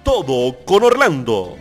Todo con Orlando.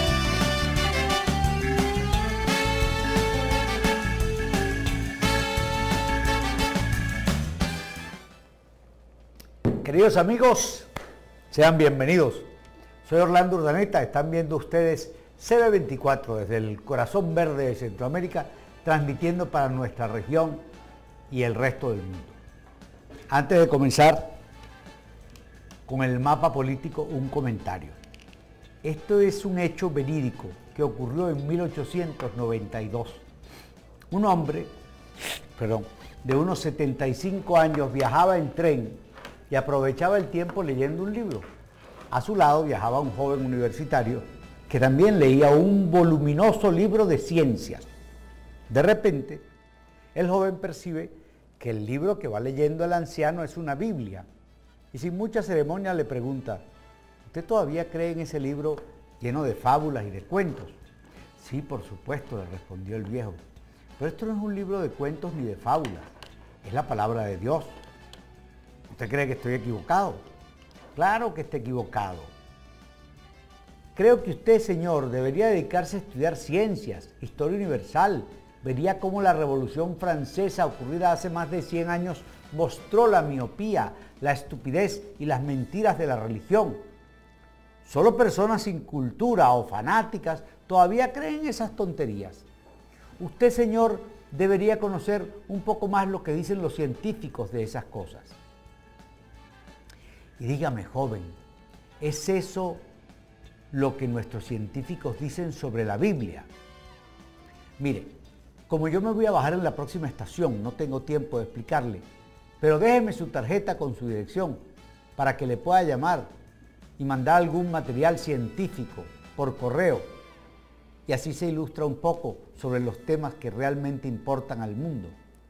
Queridos amigos, sean bienvenidos. Soy Orlando Urdaneta, están viendo ustedes CB24 desde el corazón verde de Centroamérica, transmitiendo para nuestra región y el resto del mundo. Antes de comenzar con el mapa político, un comentario. Esto es un hecho verídico que ocurrió en 1892. Un hombre, de unos 75 años viajaba en tren y aprovechaba el tiempo leyendo un libro. A su lado viajaba un joven universitario que también leía un voluminoso libro de ciencias. De repente, el joven percibe que el libro que va leyendo el anciano es una Biblia y sin mucha ceremonia le pregunta: ¿usted todavía cree en ese libro lleno de fábulas y de cuentos? Sí, por supuesto, le respondió el viejo. Pero esto no es un libro de cuentos ni de fábulas, es la palabra de Dios. ¿Usted cree que estoy equivocado? Claro que está equivocado. Creo que usted, señor, debería dedicarse a estudiar ciencias, historia universal. Vería cómo la Revolución Francesa, ocurrida hace más de 100 años, mostró la miopía, la estupidez y las mentiras de la religión. Solo personas sin cultura o fanáticas todavía creen esas tonterías. Usted, señor, debería conocer un poco más lo que dicen los científicos de esas cosas. Y dígame, joven, ¿es eso lo que nuestros científicos dicen sobre la Biblia? Mire, como yo me voy a bajar en la próxima estación, no tengo tiempo de explicarle, pero déjeme su tarjeta con su dirección para que le pueda llamar y mandar algún material científico por correo, y así se ilustra un poco sobre los temas que realmente importan al mundo.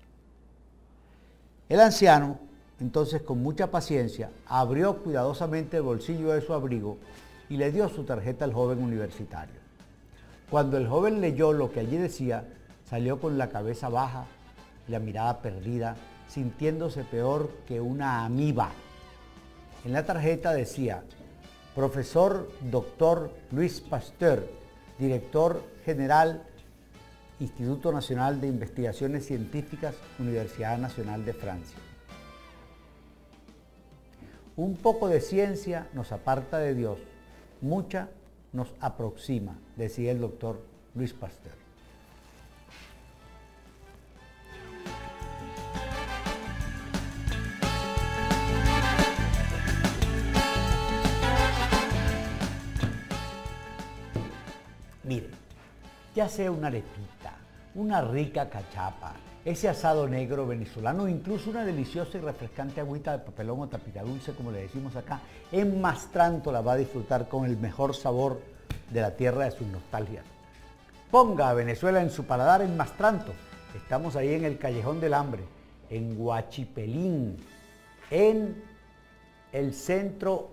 El anciano, entonces, con mucha paciencia, abrió cuidadosamente el bolsillo de su abrigo y le dio su tarjeta al joven universitario. Cuando el joven leyó lo que allí decía, salió con la cabeza baja y la mirada perdida, sintiéndose peor que una amiba. En la tarjeta decía: Profesor Dr. Louis Pasteur, Director General, Instituto Nacional de Investigaciones Científicas, Universidad Nacional de Francia. Un poco de ciencia nos aparta de Dios, mucha nos aproxima, decía el doctor Louis Pasteur. Mire, ya sea una arepita, una rica cachapa, ese asado negro venezolano, incluso una deliciosa y refrescante agüita de papelón o tapita dulce, como le decimos acá, en Mastranto la va a disfrutar con el mejor sabor de la tierra de sus nostalgias. Ponga a Venezuela en su paladar en Mastranto. Estamos ahí en el Callejón del Hambre, en Huachipelín, en el centro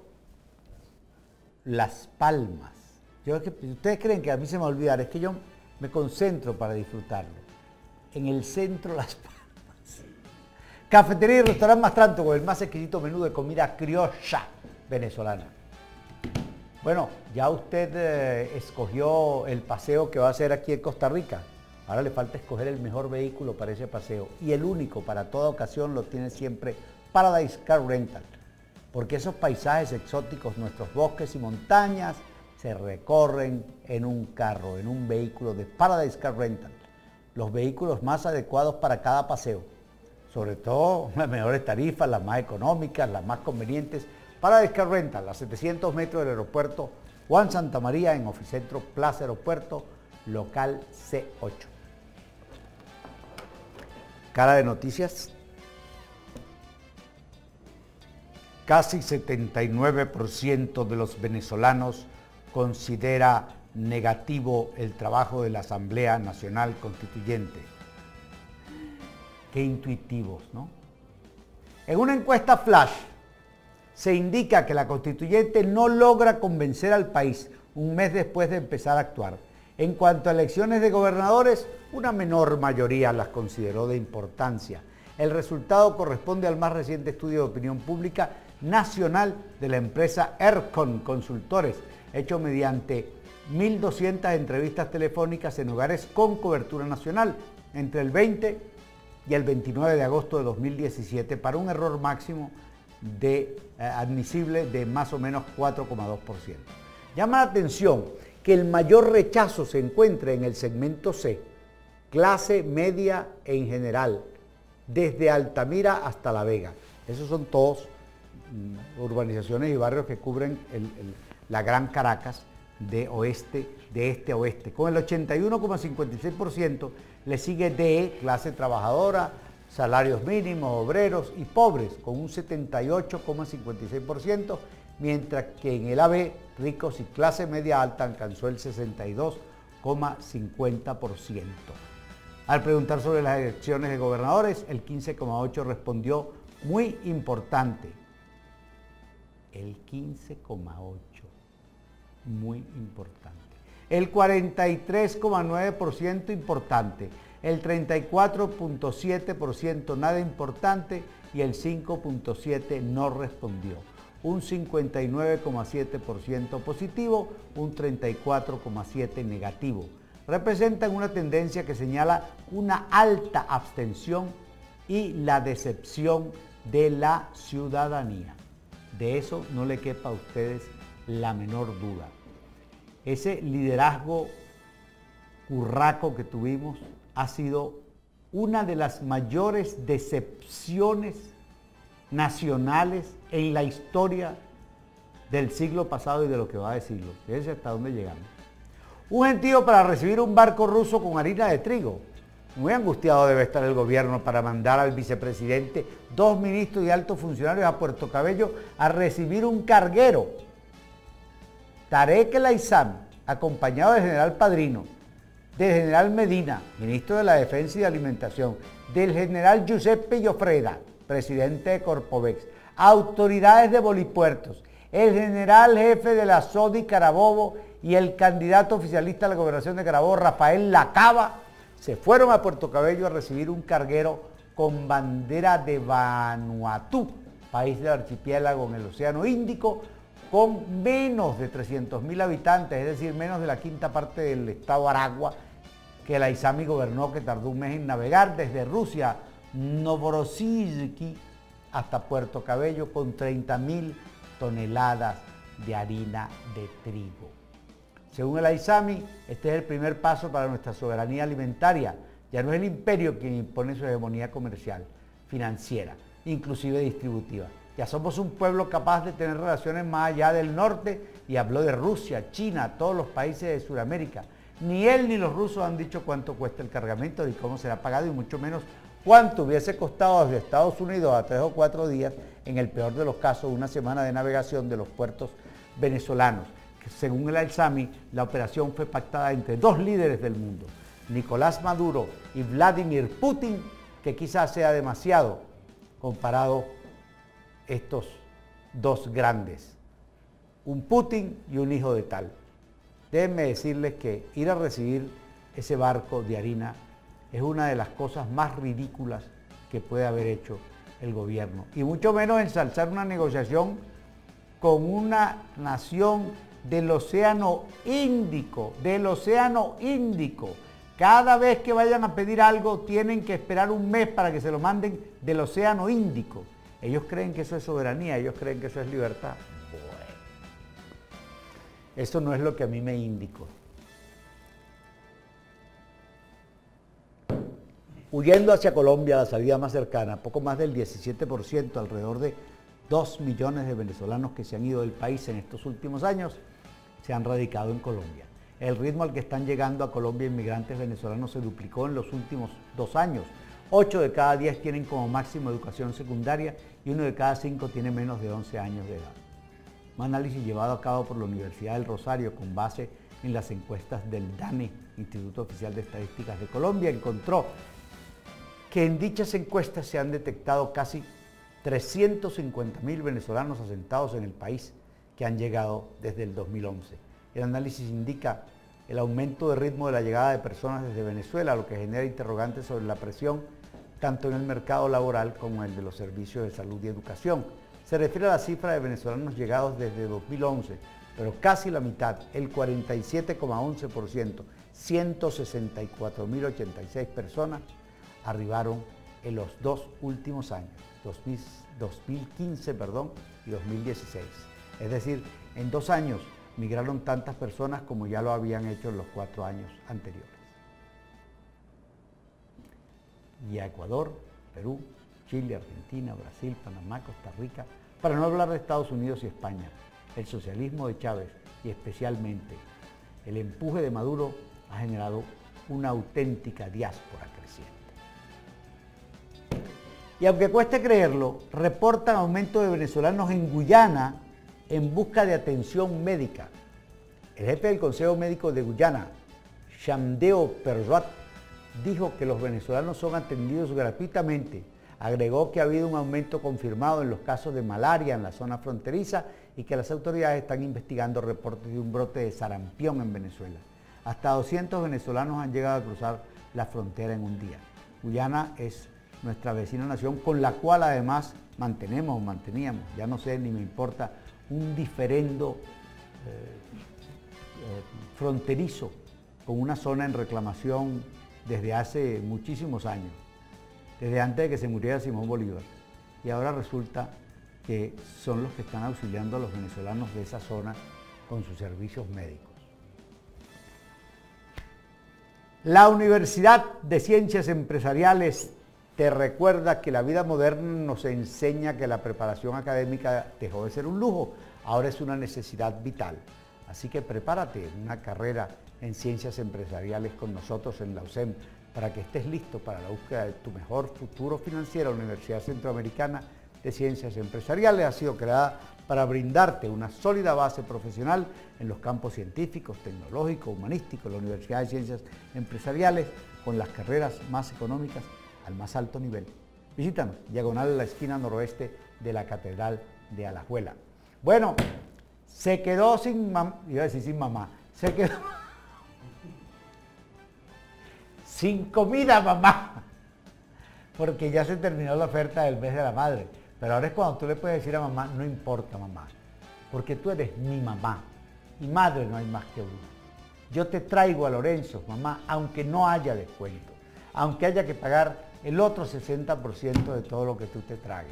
Las Palmas. Ustedes creen que a mí se me va a olvidar, es que yo me concentro para disfrutarlo. En el centro Las Palmas. Cafetería y restaurante Mastranto con el más exquisito menú de comida criolla venezolana. Bueno, ya usted escogió el paseo que va a hacer aquí en Costa Rica. Ahora le falta escoger el mejor vehículo para ese paseo. Y el único para toda ocasión lo tiene siempre Paradise Car Rental. Porque esos paisajes exóticos, nuestros bosques y montañas, se recorren en un carro, en un vehículo de Paradise Car Rental. Los vehículos más adecuados para cada paseo. Sobre todo las mejores tarifas, las más económicas, las más convenientes. Paradise Car Rental, a 700 metros del aeropuerto Juan Santa María, en Oficentro Plaza Aeropuerto, local C8. Cara de noticias. Casi 79% de los venezolanos considera negativo el trabajo de la Asamblea Nacional Constituyente. Qué intuitivos, ¿no? En una encuesta flash se indica que la Constituyente no logra convencer al país un mes después de empezar a actuar. En cuanto a elecciones de gobernadores, una menor mayoría las consideró de importancia. El resultado corresponde al más reciente estudio de opinión pública nacional de la empresa ERCON Consultores, hecho mediante 1.200 entrevistas telefónicas en hogares con cobertura nacional entre el 20 y el 29 de agosto de 2017 para un error máximo admisible de más o menos 4,2%. Llama la atención que el mayor rechazo se encuentra en el segmento C, clase media en general, desde Altamira hasta La Vega. Esos son todos urbanizaciones y barrios que cubren la Gran Caracas de este a oeste. Con el 81,56% le sigue D, clase trabajadora, salarios mínimos, obreros y pobres, con un 78,56%, mientras que en el AB, ricos y clase media alta alcanzó el 62,50%. Al preguntar sobre las elecciones de gobernadores, el 15,8% respondió muy importante. El 15,8%, muy importante. El 43,9% importante. El 34,7% nada importante y el 5,7% no respondió. Un 59,7% positivo, un 34,7% negativo. Representan una tendencia que señala una alta abstención y la decepción de la ciudadanía. De eso no le quepa a ustedes la menor duda. Ese liderazgo curraco que tuvimos ha sido una de las mayores decepciones nacionales en la historia del siglo pasado y de lo que va de siglo. Fíjense hasta dónde llegamos. Un gentío para recibir un barco ruso con harina de trigo. Muy angustiado debe estar el gobierno para mandar al vicepresidente, 2 ministros y altos funcionarios a Puerto Cabello a recibir un carguero. Tarek El Aissami, acompañado del general Padrino, del general Medina, ministro de la Defensa y de Alimentación, del general Giuseppe Llofreda, presidente de Corpovex, autoridades de Bolipuertos, el general jefe de la SODI Carabobo y el candidato oficialista a la gobernación de Carabobo, Rafael Lacaba, se fueron a Puerto Cabello a recibir un carguero con bandera de Vanuatu, país del archipiélago en el Océano Índico, con menos de 300.000 habitantes, es decir, menos de la quinta parte del estado Aragua, que el Aissami gobernó, que tardó un mes en navegar desde Rusia, Novorossiysk, hasta Puerto Cabello, con 30.000 toneladas de harina de trigo. Según el Aissami, este es el primer paso para nuestra soberanía alimentaria. Ya no es el imperio quien impone su hegemonía comercial, financiera, inclusive distributiva. Ya somos un pueblo capaz de tener relaciones más allá del norte, y habló de Rusia, China, todos los países de Sudamérica. Ni él ni los rusos han dicho cuánto cuesta el cargamento ni cómo será pagado, y mucho menos cuánto hubiese costado desde Estados Unidos a 3 o 4 días, en el peor de los casos, una semana de navegación de los puertos venezolanos. Según el Aissami, la operación fue pactada entre 2 líderes del mundo, Nicolás Maduro y Vladimir Putin, que quizás sea demasiado comparado estos 2 grandes, un Putin y un hijo de tal. Déjenme decirles que ir a recibir ese barco de harina es una de las cosas más ridículas que puede haber hecho el gobierno, y mucho menos ensalzar una negociación con una nación del Océano Índico, Cada vez que vayan a pedir algo tienen que esperar un mes para que se lo manden del Océano Índico. Ellos creen que eso es soberanía, ellos creen que eso es libertad. Bueno, eso no es lo que a mí me indicó. Huyendo hacia Colombia, la salida más cercana, poco más del 17%, alrededor de 2 millones de venezolanos que se han ido del país en estos últimos años, se han radicado en Colombia. El ritmo al que están llegando a Colombia inmigrantes venezolanos se duplicó en los últimos 2 años. 8 de cada 10 tienen como máximo educación secundaria y 1 de cada 5 tiene menos de 11 años de edad. Un análisis llevado a cabo por la Universidad del Rosario con base en las encuestas del DANE, Instituto Oficial de Estadísticas de Colombia, encontró que en dichas encuestas se han detectado casi 350.000 venezolanos asentados en el país que han llegado desde el 2011. El análisis indica el aumento de ritmo de la llegada de personas desde Venezuela, lo que genera interrogantes sobre la presión tanto en el mercado laboral como en el de los servicios de salud y educación. se refiere a la cifra de venezolanos llegados desde 2011, pero casi la mitad, el 47,11%, 164.086 personas, arribaron en los dos últimos años, 2015 y 2016. Es decir, en 2 años migraron tantas personas como ya lo habían hecho en los 4 años anteriores. Y a Ecuador, Perú, Chile, Argentina, Brasil, Panamá, Costa Rica, para no hablar de Estados Unidos y España, el socialismo de Chávez y especialmente el empuje de Maduro ha generado una auténtica diáspora creciente. Y aunque cueste creerlo, reportan aumento de venezolanos en Guyana en busca de atención médica. El jefe del Consejo Médico de Guyana, Shamdeo Perjot, dijo que los venezolanos son atendidos gratuitamente. Agregó que ha habido un aumento confirmado en los casos de malaria en la zona fronteriza y que las autoridades están investigando reportes de un brote de sarampión en Venezuela. Hasta 200 venezolanos han llegado a cruzar la frontera en un día. Guyana es nuestra vecina nación, con la cual además manteníamos, ya no sé ni me importa, un diferendo fronterizo con una zona en reclamación desde hace muchísimos años, desde antes de que se muriera Simón Bolívar. Y ahora resulta que son los que están auxiliando a los venezolanos de esa zona con sus servicios médicos. La Universidad de Ciencias Empresariales te recuerda que la vida moderna nos enseña que la preparación académica dejó de ser un lujo, ahora es una necesidad vital. Así que prepárate una carrera en Ciencias Empresariales con nosotros en la UCEM para que estés listo para la búsqueda de tu mejor futuro financiero. La Universidad Centroamericana de Ciencias Empresariales ha sido creada para brindarte una sólida base profesional en los campos científicos, tecnológicos, humanísticos. La Universidad de Ciencias Empresariales con las carreras más económicas al más alto nivel. Visítanos, diagonal a la esquina noroeste de la Catedral de Alajuela. Bueno, se quedó sin mamá, iba a decir sin mamá, se quedó sin comida mamá, porque ya se terminó la oferta del mes de la madre. Pero ahora es cuando tú le puedes decir a mamá, no importa mamá, porque tú eres mi mamá, y madre no hay más que una. Yo te traigo a Lorenzo, mamá, aunque no haya descuento, aunque haya que pagar el otro 60% de todo lo que tú te tragues.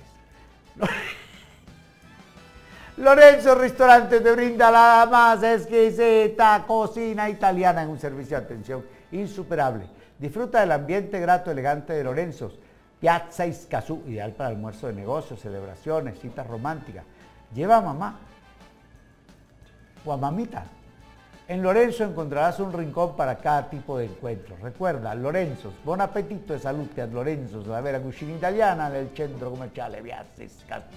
Lorenzo Restaurante te brinda la más exquisita cocina italiana en un servicio de atención insuperable. Disfruta del ambiente grato, elegante de Lorenzo's, Piazza Escazú, ideal para almuerzo de negocios, celebraciones, citas románticas. Lleva a mamá o a mamita. En Lorenzo encontrarás un rincón para cada tipo de encuentro. Recuerda, Lorenzo's, buon appetito e salute a Lorenzo's, la vera cucina italiana nel centro commerciale Piazza Escazú.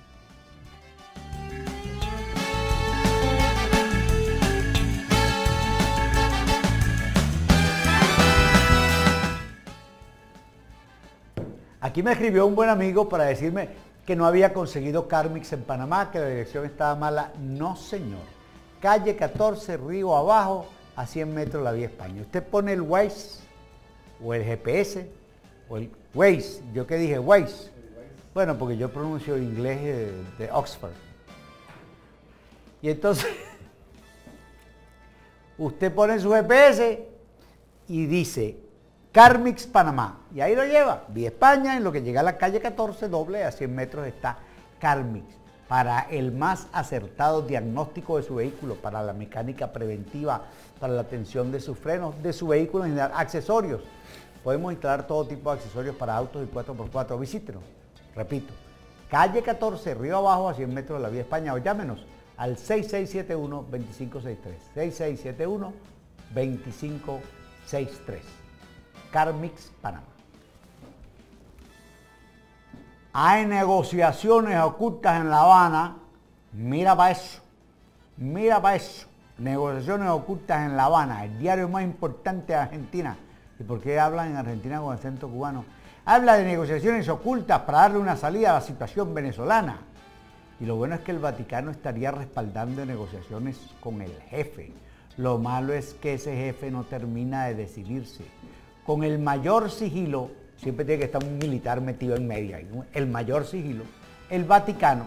Aquí me escribió un buen amigo para decirme que no había conseguido Carmix en Panamá, que la dirección estaba mala. No, señor. Calle 14, Río Abajo, a 100 metros la vía España. Usted pone el Waze, o el GPS, o el Waze. ¿Yo qué dije? Waze. Bueno, porque yo pronuncio inglés de Oxford. Y entonces, usted pone su GPS y dice Carmix, Panamá, y ahí lo lleva, vía España, en lo que llega a la calle 14, doble, a 100 metros está Carmix, para el más acertado diagnóstico de su vehículo, para la mecánica preventiva, para la atención de sus frenos, de su vehículo en general, accesorios. Podemos instalar todo tipo de accesorios para autos y 4x4, visítenos, repito, calle 14, Río Abajo, a 100 metros de la vía España, o llámenos al 6671-2563, 6671-2563. Carmix, Panamá. Hay negociaciones ocultas en La Habana, mira para eso, negociaciones ocultas en La Habana, el diario más importante de Argentina. ¿Y por qué hablan en Argentina con acento cubano? Habla de negociaciones ocultas para darle una salida a la situación venezolana. Y lo bueno es que el Vaticano estaría respaldando negociaciones con el jefe. Lo malo es que ese jefe no termina de decidirse. Con el mayor sigilo, siempre tiene que estar un militar metido en medio, el mayor sigilo, el Vaticano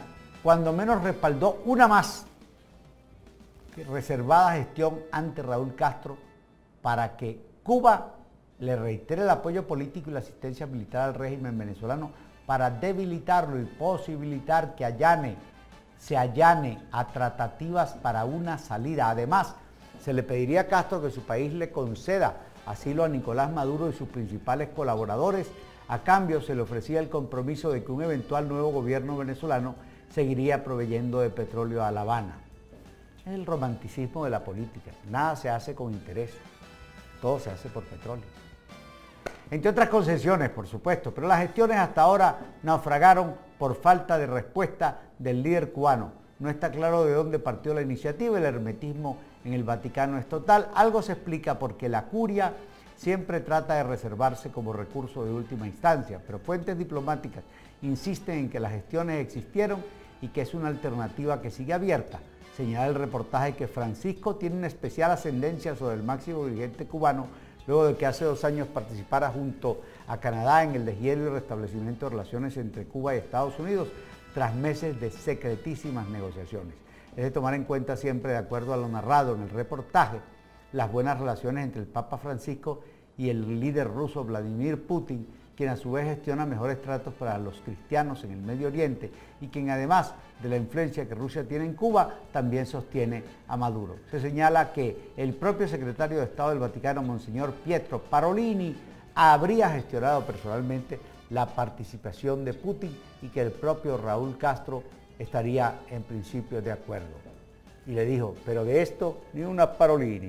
cuando menos respaldó una más reservada gestión ante Raúl Castro para que Cuba le reitere el apoyo político y la asistencia militar al régimen venezolano para debilitarlo y posibilitar que se allane a tratativas para una salida. Además, se le pediría a Castro que su país le conceda asilo a Nicolás Maduro y sus principales colaboradores. A cambio, se le ofrecía el compromiso de que un eventual nuevo gobierno venezolano seguiría proveyendo de petróleo a La Habana. Es el romanticismo de la política. Nada se hace con interés. Todo se hace por petróleo. Entre otras concesiones, por supuesto, pero las gestiones hasta ahora naufragaron por falta de respuesta del líder cubano. No está claro de dónde partió la iniciativa, el hermetismo en el Vaticano es total. Algo se explica porque la curia siempre trata de reservarse como recurso de última instancia, pero fuentes diplomáticas insisten en que las gestiones existieron y que es una alternativa que sigue abierta. Señala el reportaje que Francisco tiene una especial ascendencia sobre el máximo dirigente cubano, luego de que hace 2 años participara junto a Canadá en el deshielo y restablecimiento de relaciones entre Cuba y Estados Unidos, tras meses de secretísimas negociaciones. Es de tomar en cuenta siempre, de acuerdo a lo narrado en el reportaje, las buenas relaciones entre el Papa Francisco y el líder ruso Vladimir Putin, quien a su vez gestiona mejores tratos para los cristianos en el Medio Oriente y quien además de la influencia que Rusia tiene en Cuba, también sostiene a Maduro. Se señala que el propio secretario de Estado del Vaticano, Monseñor Pietro Parolini, habría gestionado personalmente la participación de Putin y que el propio Raúl Castro estaría en principio de acuerdo. Y le dijo, pero de esto ni una Parolini.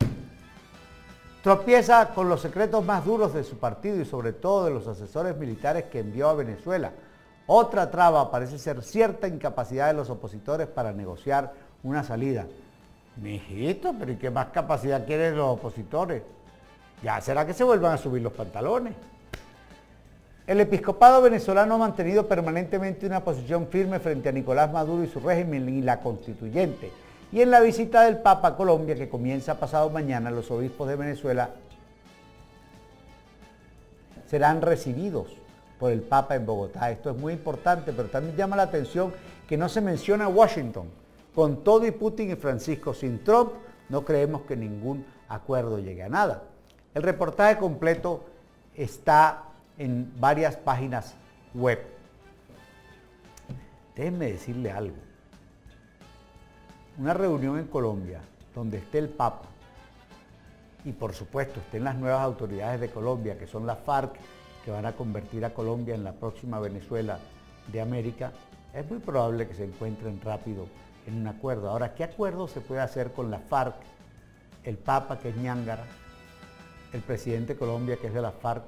Tropieza con los secretos más duros de su partido y sobre todo de los asesores militares que envió a Venezuela. Otra traba parece ser cierta incapacidad de los opositores para negociar una salida. Mijito, pero ¿y qué más capacidad quieren los opositores? Ya será que se vuelvan a subir los pantalones. El episcopado venezolano ha mantenido permanentemente una posición firme frente a Nicolás Maduro y su régimen y la constituyente. Y en la visita del Papa a Colombia, que comienza pasado mañana, los obispos de Venezuela serán recibidos por el Papa en Bogotá. Esto es muy importante, pero también llama la atención que no se menciona Washington. Con todo y Putin y Francisco, sin Trump, no creemos que ningún acuerdo llegue a nada. El reportaje completo está en varias páginas web. Déjenme decirle algo. Una reunión en Colombia donde esté el Papa y por supuesto estén las nuevas autoridades de Colombia, que son las FARC, que van a convertir a Colombia en la próxima Venezuela de América, es muy probable que se encuentren rápido en un acuerdo. Ahora, ¿qué acuerdo se puede hacer con la FARC, el Papa, que es ñángara, el presidente de Colombia, que es de la FARC,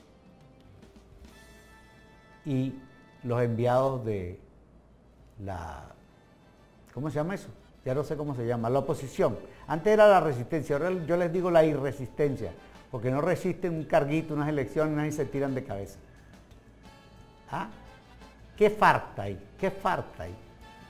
y los enviados de la... ¿Cómo se llama eso? Ya no sé cómo se llama, la oposición. Antes era la resistencia, ahora yo les digo la irresistencia, porque no resisten un carguito, unas elecciones, nadie se tiran de cabeza. ¿Ah? ¿Qué falta ahí? ¿Qué falta ahí?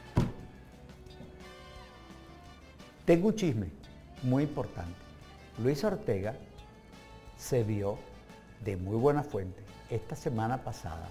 Tengo un chisme muy importante. Luis Ortega se vio de muy buena fuente esta semana pasada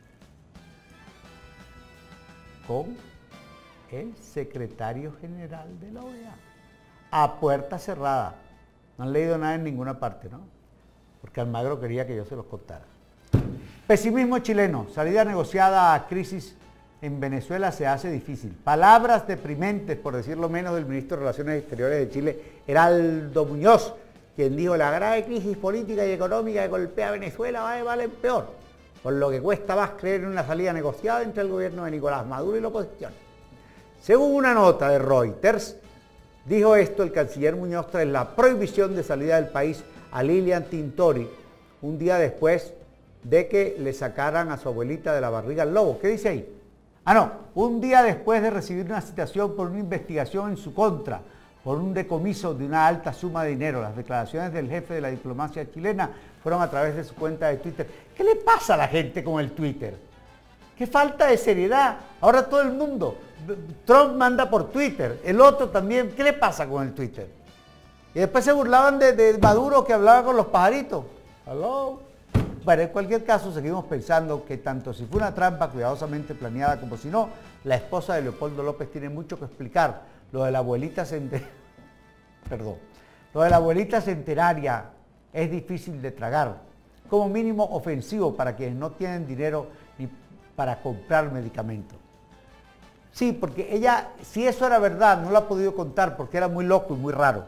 con el secretario general de la OEA, a puerta cerrada. No han leído nada en ninguna parte, ¿no? Porque Almagro quería que yo se los contara. Pesimismo chileno, salida negociada a crisis en Venezuela se hace difícil. Palabras deprimentes, por decirlo menos, del ministro de Relaciones Exteriores de Chile, Heraldo Muñoz, quien dijo, la grave crisis política y económica que golpea a Venezuela va de mal en peor, por lo que cuesta más creer en una salida negociada entre el gobierno de Nicolás Maduro y la oposición. Según una nota de Reuters, dijo esto el canciller Muñoz tras la prohibición de salida del país a Lilian Tintori, un día después de que le sacaran a su abuelita de la barriga al lobo. ¿Qué dice ahí? Un día después de recibir una citación por una investigación en su contra, por un decomiso de una alta suma de dinero. Las declaraciones del jefe de la diplomacia chilena fueron a través de su cuenta de Twitter. ¿Qué le pasa a la gente con el Twitter? ¡Qué falta de seriedad! Ahora todo el mundo, Trump manda por Twitter, el otro también, ¿qué le pasa con el Twitter? Y después se burlaban de Maduro, que hablaba con los pajaritos. Hello. Pero en cualquier caso seguimos pensando que tanto si fue una trampa cuidadosamente planeada como si no, la esposa de Leopoldo López tiene mucho que explicar. Lo de la abuelita Lo de la abuelita centenaria es difícil de tragar, como mínimo ofensivo para quienes no tienen dinero ni para comprar medicamentos. Sí, porque ella, si eso era verdad, no lo ha podido contar porque era muy loco y muy raro.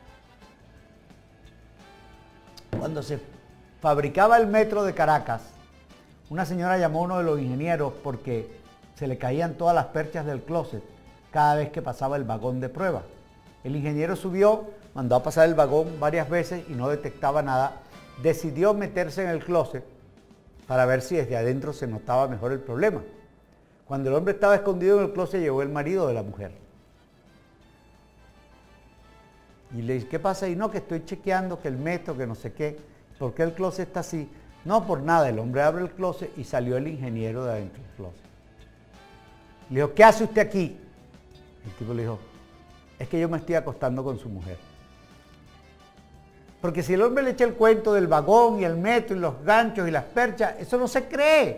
Cuando se fabricaba el metro de Caracas, una señora llamó a uno de los ingenieros porque se le caían todas las perchas del closet cada vez que pasaba el vagón de prueba. El ingeniero subió, mandó a pasar el vagón varias veces y no detectaba nada. Decidió meterse en el closet para ver si desde adentro se notaba mejor el problema. Cuando el hombre estaba escondido en el closet, llegó el marido de la mujer. Y le dice, ¿qué pasa? Y no, que estoy chequeando que el metro, que no sé qué. ¿Por qué el closet está así? No, por nada. El hombre abre el closet y salió el ingeniero de adentro del closet. Le dijo, ¿qué hace usted aquí? El tipo le dijo, es que yo me estoy acostando con su mujer. Porque si el hombre le echa el cuento del vagón y el metro y los ganchos y las perchas, eso no se cree.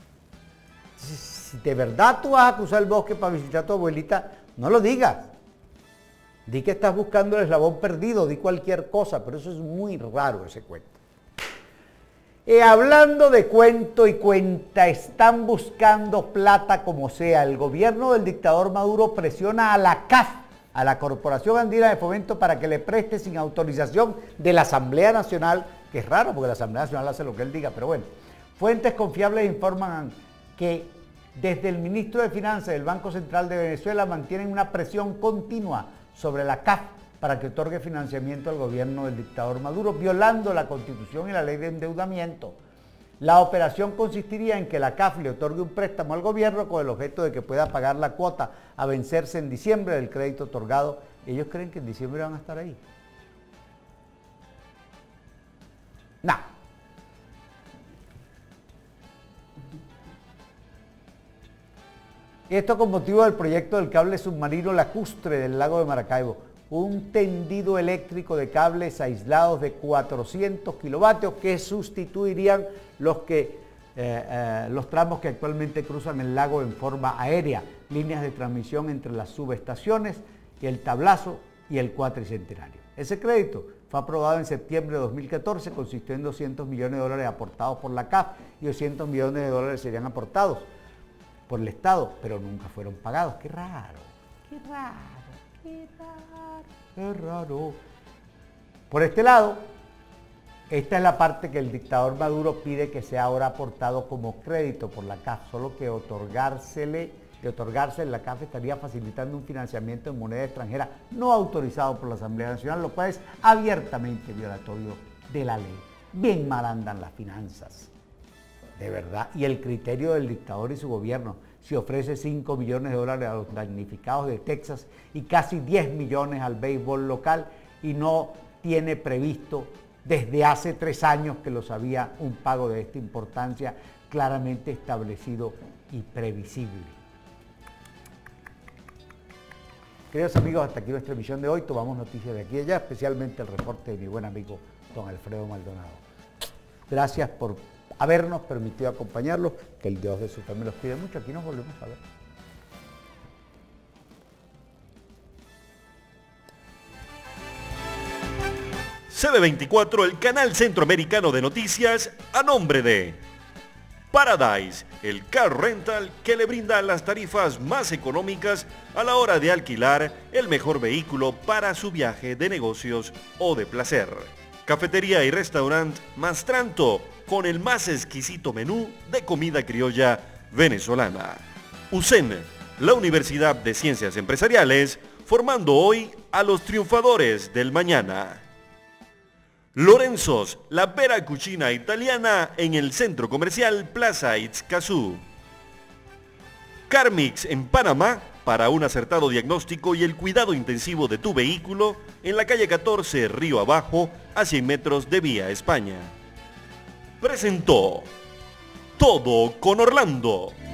Si de verdad tú vas a cruzar el bosque para visitar a tu abuelita, no lo digas. Di que estás buscando el eslabón perdido, di cualquier cosa, pero eso es muy raro ese cuento. Hablando de cuento y cuenta, están buscando plata como sea. El gobierno del dictador Maduro presiona a la CAF, a la Corporación Andina de Fomento, para que le preste sin autorización de la Asamblea Nacional, que es raro porque la Asamblea Nacional hace lo que él diga, pero bueno. Fuentes confiables informan que desde el ministro de Finanzas del Banco Central de Venezuela mantienen una presión continua sobre la CAF para que otorgue financiamiento al gobierno del dictador Maduro, violando la Constitución y la ley de endeudamiento. La operación consistiría en que la CAF le otorgue un préstamo al gobierno con el objeto de que pueda pagar la cuota a vencerse en diciembre del crédito otorgado. Ellos creen que en diciembre van a estar ahí. No. Esto con motivo del proyecto del cable submarino lacustre del lago de Maracaibo, un tendido eléctrico de cables aislados de 400 kilovatios que sustituirían los tramos que actualmente cruzan el lago en forma aérea, líneas de transmisión entre las subestaciones y el tablazo y el cuatricentenario. Ese crédito fue aprobado en septiembre de 2014, consistió en $200 millones aportados por la CAF y $200 millones serían aportados por el Estado, pero nunca fueron pagados. ¡Qué raro! ¡Qué raro! ¡Qué raro! ¡Qué raro! Por este lado, esta es la parte que el dictador Maduro pide que sea ahora aportado como crédito por la CAF, solo que de otorgarse, la CAF estaría facilitando un financiamiento en moneda extranjera no autorizado por la Asamblea Nacional, lo cual es abiertamente violatorio de la ley. Bien mal andan las finanzas. De verdad, y el criterio del dictador y su gobierno, si ofrece $5 millones a los damnificados de Texas y casi 10 millones al béisbol local y no tiene previsto desde hace 3 años que lo sabía un pago de esta importancia claramente establecido y previsible. Queridos amigos, hasta aquí nuestra emisión de hoy. Tomamos noticias de aquí y allá, especialmente el reporte de mi buen amigo don Alfredo Maldonado. Gracias por habernos permitido acompañarlos, que el Dios de su familia los cuide mucho. Aquí nos volvemos a ver. CB24, el canal centroamericano de noticias, a nombre de Paradise, el car rental que le brinda las tarifas más económicas a la hora de alquilar el mejor vehículo para su viaje de negocios o de placer. Cafetería y restaurante Mastranto, con el más exquisito menú de comida criolla venezolana. UCEN, la Universidad de Ciencias Empresariales, formando hoy a los triunfadores del mañana. Lorenzo's, la vera cucina italiana en el centro comercial Plaza Itzcazú. Carmix en Panamá, para un acertado diagnóstico y el cuidado intensivo de tu vehículo, en la calle 14, Río Abajo, a 100 metros de Vía España. Presentó Todo con Orlando.